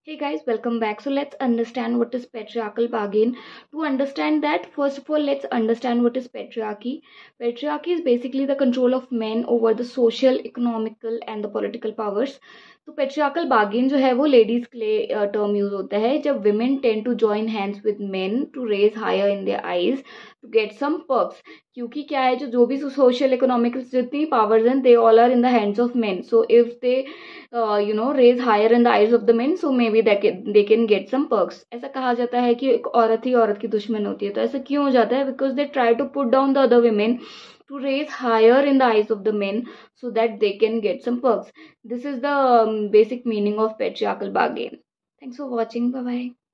Hey guys, welcome back. So let's understand what is patriarchal bargain. To understand that, first of all, let's understand what is patriarchy. Patriarchy is basically the control of men over the social, economical and the political powers. तो patriarchal bargain जो है वो ladies के लिए term use होता है जब women tend to join hands with men to raise higher in their eyes to get some perks. क्योंकि क्या है जो भी सोशल इकोनॉमिकल जितनी पावर्स हैं they all are in the hands of men. So if they raise higher in the eyes of the men, so maybe they can get some perks. ऐसा कहा जाता है कि एक औरत ही औरत की दुश्मन होती है. तो ऐसा क्यों हो जाता है? Because they try to put down the other women to raise higher in the eyes of the men so that they can get some perks. This is the basic meaning of patriarchal bargain. Thanks for watching. Bye bye.